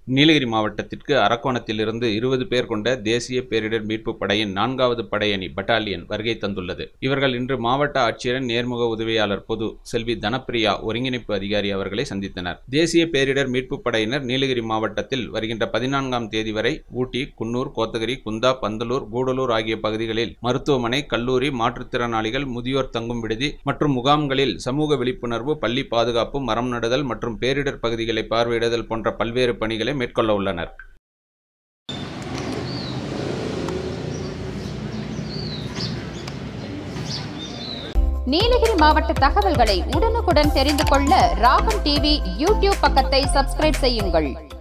நீலகிரி மாவட்டத்திற்கு அரக்கோணத்திலிருந்து 20 பேர் கொண்ட தேசிய பேரிடர் மீட்பு படையின் 4வது படையணி பட்டாலியன் வருகை தந்துள்ளது. இவர்கள் இன்று மாவட்ட ஆட்சியரின் நேர்முக உதவியாளர் பொது செல்வி தனப்பிரியா ஒருங்கிணைப்பு அதிகாரி அவர்களை சந்தித்தனர். தேசிய பேரிடர் மீட்பு படையினர் நீலகிரி மாவட்டத்தில் வருகின்ற 14ஆம் தேதி வரை ஊட்டி, குன்னூர், கோத்தகிரி, குந்தா, பந்தலூர், கூடலூர் ஆகிய பகுதிகளில் மருத்துவமனை, கல்லூரி, மாற்றுத்திறனாளிகள், முதியோர் தங்கும் விடுதி மற்றும் முகாம்களில் சமூக விழிப்புணர்வு, பள்ளி பாதுகாப்பு, மரம் நடுதல் மற்றும் பேரிடர் பகுதிகளை பார்வையிடுதல் போன்ற பல்வேறு பணிகளை மேற்கொள்ள உள்ளனர். நீலகிரி மாவட்ட தகவல்களை உடனுக்குடன் தெரிந்து கொள்ள ராகம் டிவி யூடியூப் பக்கத்தை சப்ஸ்கிரைப் செய்யுங்கள்.